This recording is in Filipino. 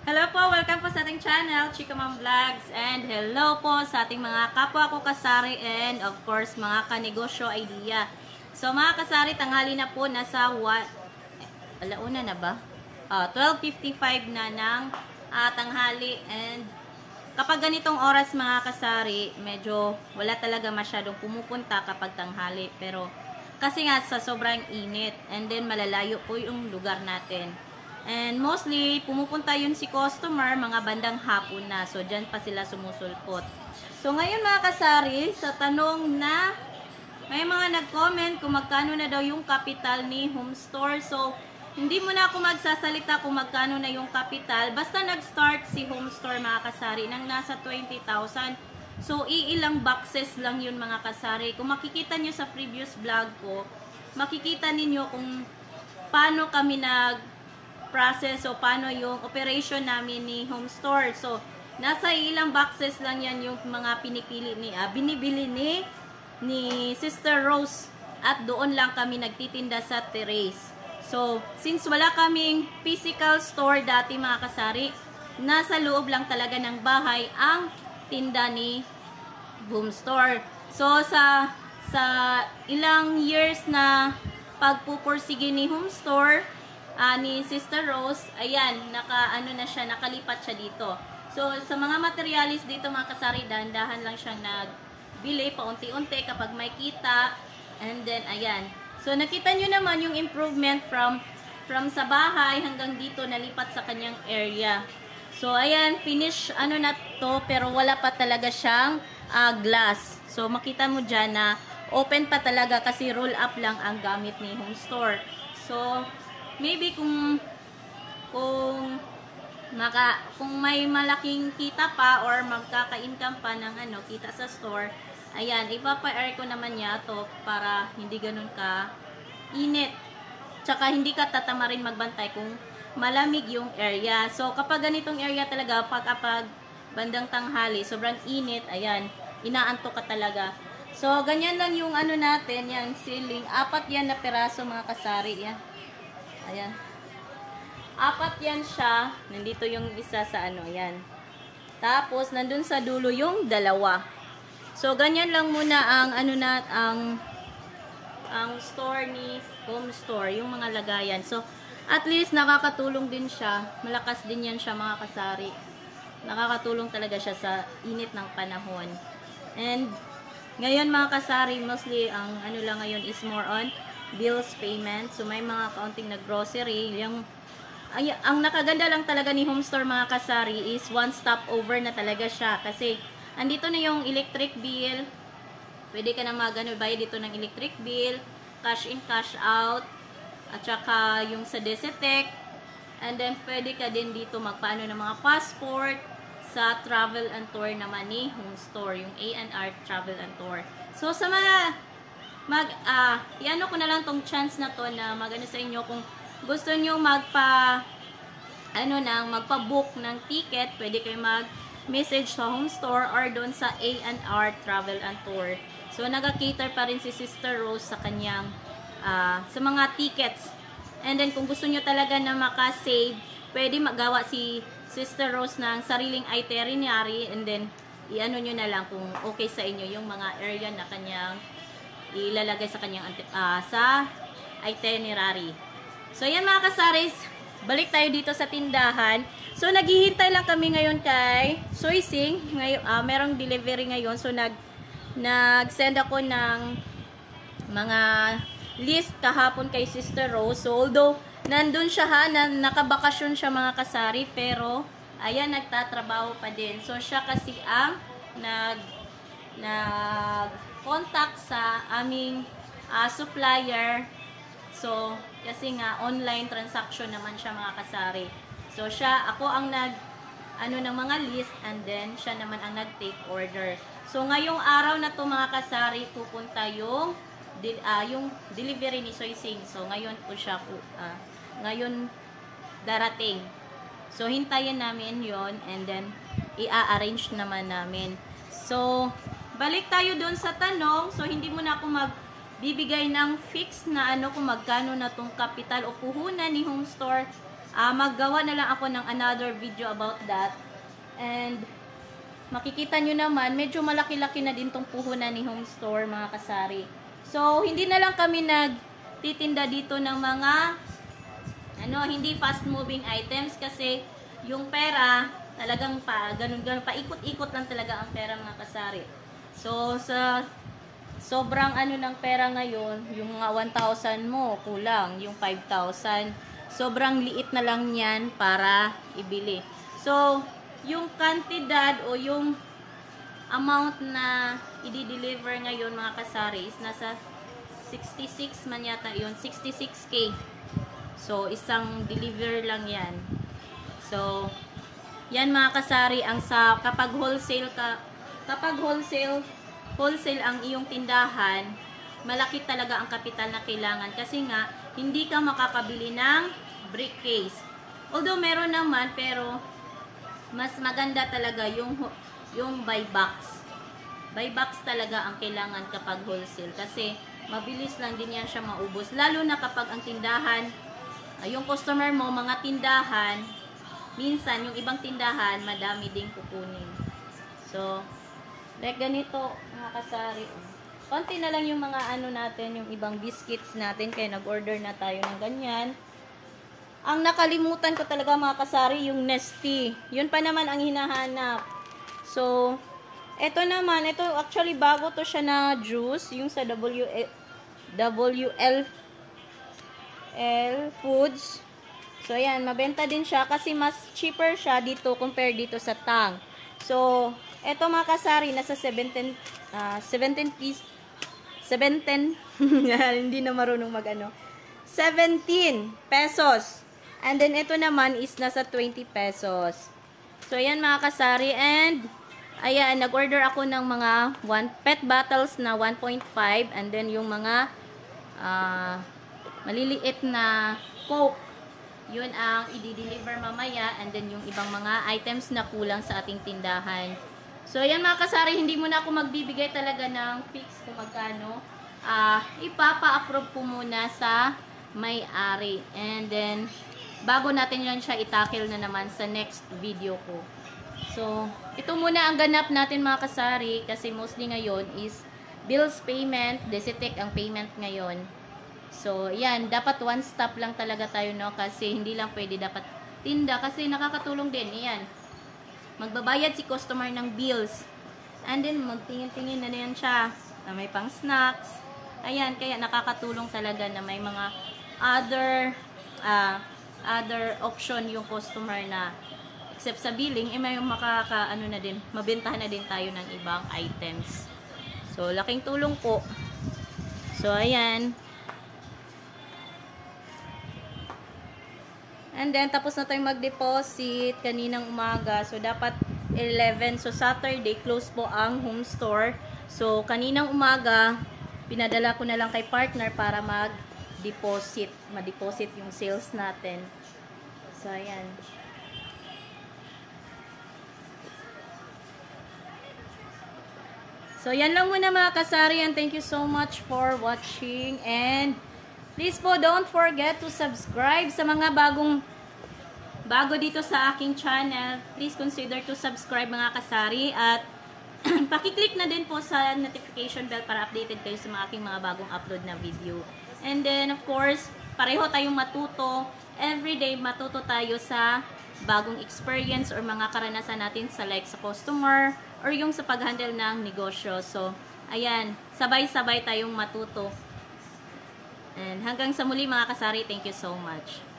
Hello po, welcome po sa ating channel, Chika Mom Vlogs. And hello po sa ating mga kapwa ko kasari and of course mga kanegosyo idea. So mga kasari, tanghali na po, nasa alauna na ba? 12:55 na ng tanghali. And kapag ganitong oras mga kasari, medyo wala talaga masyadong pumupunta kapag tanghali. Pero kasi nga sa sobrang init and then malalayo po yung lugar natin. And mostly, pumupunta yun si customer mga bandang hapon na. So, dyan pa sila sumusulpot. So, ngayon mga kasari, sa tanong na may mga nag-comment kung magkano na daw yung capital ni home store. So, hindi mo na ako magsasalita kung magkano na yung capital. Basta nag-start si home store mga kasari ng nasa 20,000. So, iilang boxes lang yun mga kasari. Kung makikita nyo sa previous vlog ko, makikita ninyo kung paano kami process o paano yung operation namin ni home store. So, nasa ilang boxes lang yan yung mga binibili ni Sister Rose at doon lang kami nagtitinda sa terrace. So, since wala kaming physical store dati mga kasari, nasa loob lang talaga ng bahay ang tinda ni home store. So, sa ilang years na pagpupursige ni home store, ni Sister Rose, ayan, nakalipat siya dito. So, sa mga materialis dito mga kasari, dahan-dahan lang siyang nagbili, paunti-unti kapag may kita. And then, ayan. So, nakita nyo naman yung improvement from sa bahay hanggang dito, nalipat sa kanyang area. So, ayan, finish, na to, pero wala pa talaga siyang glass. So, makita mo dyan na open pa talaga kasi roll up lang ang gamit ni home store. So, maybe kung may malaking kita pa or magkaka-income pa ng kita sa store, ayan, ipapa-air ko naman niya to para hindi ganun ka init. Tsaka hindi ka tatama rin magbantay kung malamig yung area. So kapag ganitong area talaga, kapag bandang tanghali, sobrang init, ayan, inaantok ka talaga. So ganyan lang yung natin, yan ceiling. 4 yan na piraso mga kasari, yan. Ayan. 4 yan siya. Nandito yung isa sa yan. Tapos, nandun sa dulo yung 2. So, ganyan lang muna ang ang store ni home store. Yung mga lagayan. So, at least, nakakatulong din siya. Malakas din yan siya mga kasari. Nakakatulong talaga siya sa init ng panahon. And, ngayon mga kasari, mostly, ang lang ngayon is more on bills payment. So, may mga kaunting na grocery. Ang nakaganda lang talaga ni home store mga kasari is one stop over na talaga siya. Kasi, andito na yung electric bill. Pwede ka na bayad dito ng electric bill, cash in, cash out, at saka yung sa Desetec. And then, pwede ka din dito magpaano ng mga passport sa travel and tour naman ni home store. Yung A&R travel and tour. So, sa mga iano ko na lang tong chance na to na sa inyo kung gusto niyo magpa-book ng ticket, pwede kayo mag-message sa home store or doon sa A&R Travel and Tour. So naga-cater pa rin si Sister Rose sa kanyang sa mga tickets. And then kung gusto niyo talaga na maka-save, pwede magawa si Sister Rose ng sariling itinerary and then iano niyo na lang kung okay sa inyo yung mga area na kanyang ilalagay sa kanyang sa itinerary. So, yan mga kasaris. Balik tayo dito sa tindahan. So, naghihintay lang kami ngayon kay Soising. Ngayon, merong delivery ngayon. So, nag-send ako ng mga list kahapon kay Sister Rose. So, although, nandun siya nakabakasyon siya mga kasari. Pero, ayan, nagtatrabaho pa din. So, siya kasi ang contact sa aming supplier. So, kasi nga online transaction naman siya mga kasari. So, ako ang ng mga list and then siya naman ang nag-take order. So, ngayong araw na to mga kasari, pupunta yung delivery ni Soising. So, ngayon po siya ngayon darating. So, hintayin namin yon and then i-arrange naman namin. So, balik tayo doon sa tanong. So, hindi mo na ako magbibigay ng fix na kung magkano na tong capital o puhunan ni home store maggawa na lang ako ng another video about that. And makikita nyo naman, medyo malaki-laki na din tong puhunan ni Home Store, mga kasari. So, hindi na lang kami nagtitinda dito ng mga hindi fast-moving items kasi yung pera talagang ganun-ganun, paikot-ikot lang talaga ang pera, mga kasari. So, sa sobrang ng pera ngayon, yung mga 1,000 mo, kulang. Yung 5,000, sobrang liit na lang yan para ibili. So, yung kantidad o yung amount na i-deliver ngayon, mga kasari, is nasa 66 man yata yun, 66K. So, isang deliver lang yan. So, yan, mga kasari, kapag wholesale ang iyong tindahan, malaki talaga ang kapital na kailangan kasi nga hindi ka makakabili ng briefcase. Although meron naman, pero mas maganda talaga yung buy box. Buy box talaga ang kailangan kapag wholesale kasi mabilis lang din yan siya maubos. Lalo na kapag ang tindahan, yung customer mo, mga tindahan, minsan, yung ibang tindahan, madami ding kukunin. So, like ganito, mga kasari. Konti na lang yung mga natin, yung ibang biscuits natin, kaya nag-order na tayo ng ganyan. Ang nakalimutan ko talaga, mga kasari, yung Nestea. Yun pa naman ang hinahanap. So, ito naman, ito actually bago to siya na juice, yung sa WL Foods. So, ayan, mabenta din siya kasi mas cheaper siya dito compare dito sa Tang. So, eto, mga kasari, nasa 17 piece. 17. Hindi na marunong 17 pesos. And then, ito naman is nasa 20 pesos. So, ayan, mga kasari. And, ayan, nag-order ako ng mga pet bottles na 1.5. And then, yung mga maliliit na Coke. Yun ang i-deliver mamaya, and then yung ibang mga items na kulang sa ating tindahan. So, ayan, mga kasari, hindi muna ako magbibigay talaga ng fix kung magkano. Ipapa-approve po muna sa may-ari. And then, bago natin yan siya itakil na naman sa next video ko. So, ito muna ang ganap natin, mga kasari, kasi mostly ngayon is bills payment, Desitek ang payment ngayon. So, yan, dapat one stop lang talaga tayo, no? Kasi hindi lang pwede dapat tinda kasi nakakatulong din. Yan. Magbabayad si customer ng bills. And then, magtingin-tingin na yan siya na may pang snacks. Ayan, kaya nakakatulong talaga na may mga other option yung customer na except sa billing, may na din, mabentahan na din tayo ng ibang items. So, laking tulong po. So, ayan. And then, tapos na tayong mag-deposit kaninang umaga. So, dapat 11. So, Saturday, close po ang Home Store. So, kaninang umaga, pinadala ko na lang kay partner para mag-deposit. Ma-deposit yung sales natin. So, ayan. So, yan lang muna, mga kasari. And thank you so much for watching. And please po, don't forget to subscribe sa mga bago dito sa aking channel. Please consider to subscribe, mga kasari. At pakiclick na din po sa notification bell para updated kayo sa aking mga bagong upload na video. And then, of course, pareho tayong matuto. Everyday matuto tayo sa bagong experience or mga karanasan natin sa sa customer or yung sa pag-handle ng negosyo. So, ayan, sabay-sabay tayong matuto. And hanggang sa muli, mga kasari, thank you so much.